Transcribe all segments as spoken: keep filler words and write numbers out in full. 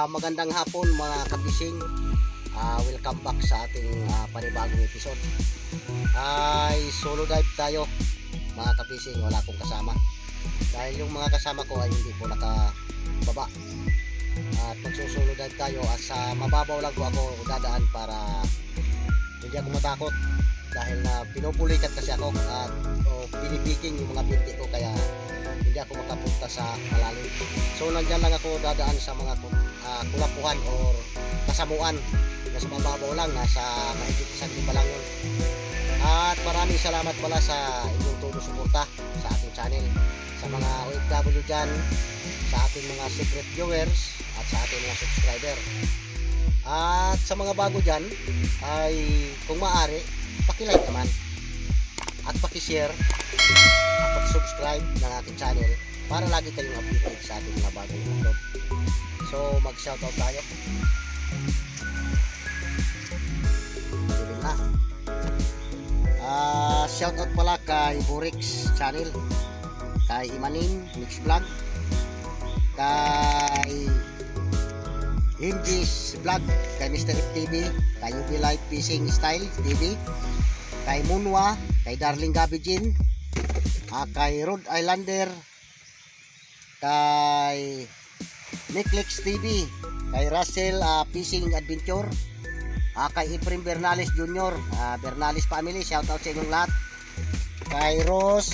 magandang hapon mga kapising. Uh, welcome back sa ating uh, panibagong episode. Ay solo dive tayo mga kapising, wala akong kasama. Dahil yung mga kasama ko ay hindi po nakababa. At magsusolo dive tayo at sa mababaw lang po ako dadaan para hindi ako matakot. Dahil na pinupulikat kasi ako at oh, binibiking yung mga binti ko kaya hindi ako makapunta sa malalim. So nandyan lang ako dadaan sa mga uh, kulapuhan or kasamuan na sa mababaw lang, nasa mahigit isang liba lang yun. At maraming salamat pala sa inyong todo suporta sa ating channel, sa mga O F W dyan, sa ating mga secret viewers at sa ating mga subscriber. At sa mga bago dyan ay kung maaari paki-like naman at paki-share at paki-subscribe ng ating channel para lagi kayong updated sa ating mga bagong upload. So mag-shoutout tayo. Na. Uh, shoutout pala kay Burix Channel, kay Imanin Mix Vlog, kay Indis Vlog, kay Mister F T V, kay U B Live Fishing Style T V, kay Munwa, kay Darling Gabijin, uh, kay Rhode Islander, kay Netflix T V, kay Russell uh, Fishing Adventure, uh, kay Efrem Bernales Junior, uh, Bernales Family, shoutout sa inyong lahat, kay Ross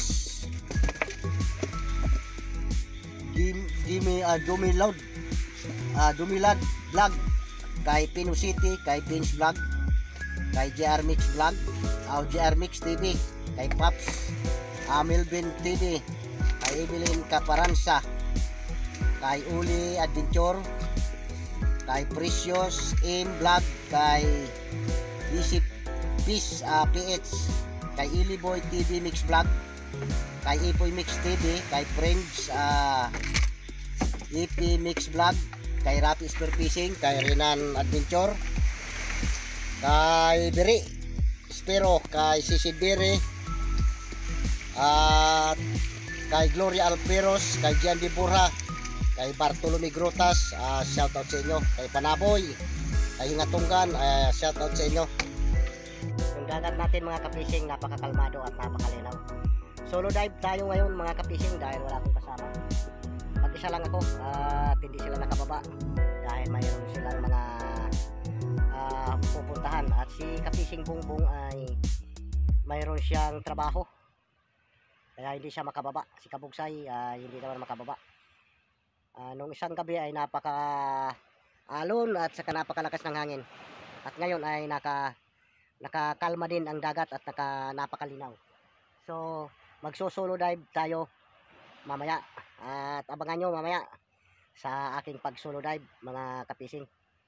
Jimmy uh, Dumilod, uh, Dumilad Vlog, kay Pino City, kay Vince Vlog, kay J R Mix Vlog, uh, J R Mix T V, kay Paps, uh, Melvin T V, kay Evelyn Caparanza, kay Uli Adventure, kay Precious M Vlog, kay Isip Peace uh, P H, kay Iliboy T V Mix Vlog, kay Ipoy Mix T V, kay Friends uh, E P Mix Vlog, kay Rapi Spear Fishing, kay Renan Adventure, kay Biri Spiro, kay Sisid Biri, at kay Gloria Alperos, kay Gian de Burha, kay Bartolome Grotas, uh, shoutout sa inyo, kay Panaboy, kay Hingatunggan, uh, shoutout sa inyo. Yung dagat natin mga kapising, napakakalmado at napakalinaw. Solo dive tayo ngayon mga kapising dahil wala akong kasama. Mag-isa lang ako at uh, hindi sila nakababa dahil mayroon silang mga uh, pupuntahan. At si kapising Bungbong ay mayroon siyang trabaho kaya hindi siya makababa. Si Kabugsay uh, hindi naman makababa. Uh, nung isang gabi ay napaka alon at saka napakalakas ng hangin, at ngayon ay naka nakakalma din ang dagat at naka napakalinaw. So magso-solo dive tayo mamaya at abangan nyo mamaya sa aking pag solo dive mga kapising.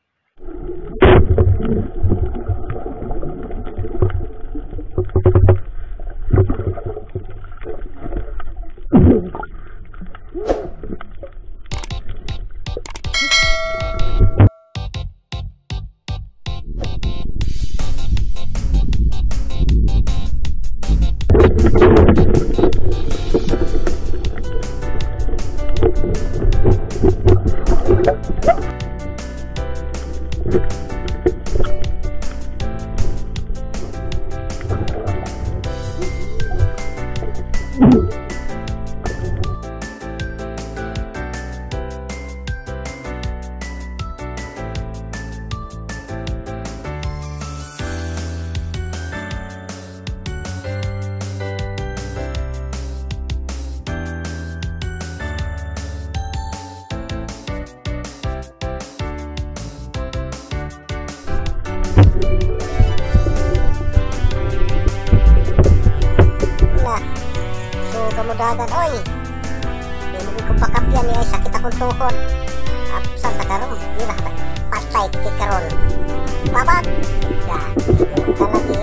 Dagat oy, hindi ko pakapyan niya, sakit akong tuhod. Apsan takarong, yun na patay tikaron babag ya, yung kalagi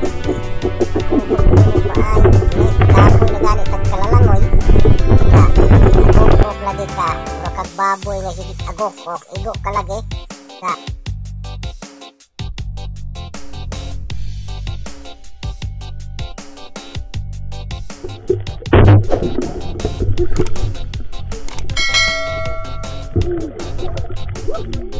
paay may kapoy na ganit at kalalangoy ya, agok-ok lagi ka rakag baboy na higit agok-ok igok kalagi ya. Woo!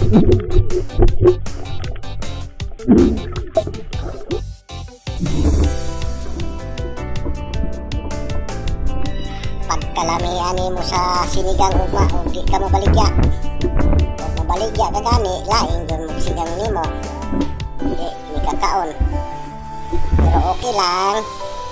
Pagkalamihan mo sa sinigang ugma o di ka mabaligya, o mabaligya ka gani laing doon mo sigang nimo di ni kakaon, pero okay lang.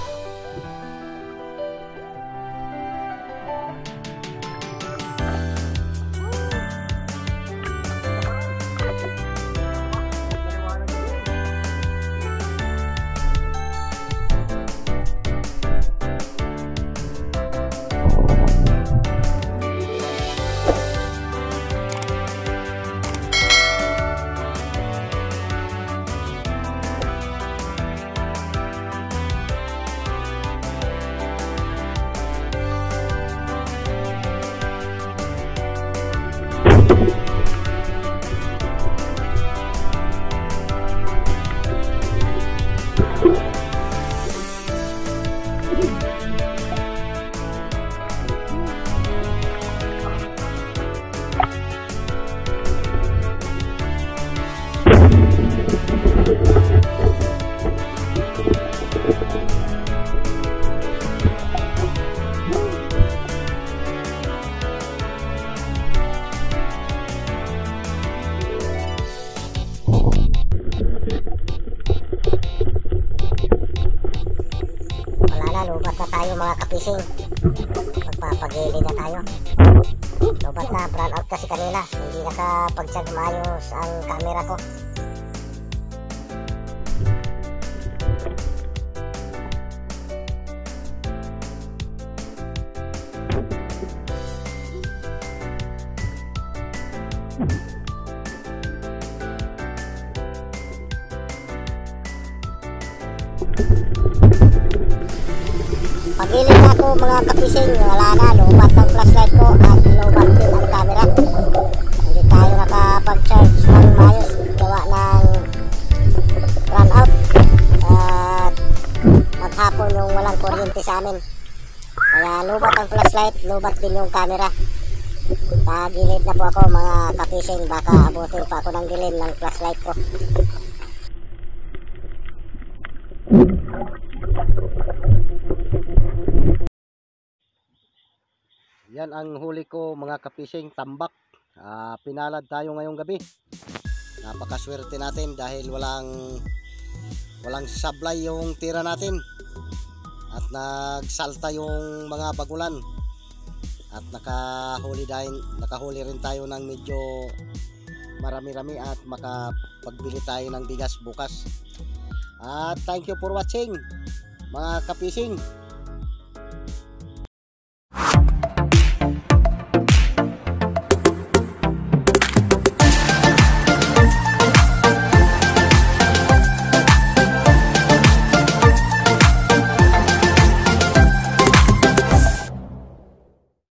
Lubat na tayo mga kapising, magpapagilid na tayo. Lubat na, brown out kasi kanina, hindi nakapag-check maayos ang camera ko. Pagilid na ako mga kapising, wala na, lubat ang flashlight ko at lubat din ang camera. Hindi tayo nakapag-charge ng maayos, gawa ng run out at maghapon yung walang kuryente sa amin. Kaya lubat ang flashlight, lubat din yung camera. Pagilid na po ako mga kapising, baka abutin pa ako ng dilim ng flashlight ko. Yan ang huli ko mga kapising, tambak. Uh, pinalad tayo ngayong gabi. Napakaswerte natin dahil walang walang sablay yung tira natin. At nagsalta yung mga bagulan. At nakahuli din, nakahuli rin tayo ng medyo marami-rami at makapagbili tayo ng bigas bukas. At thank you for watching mga kapising.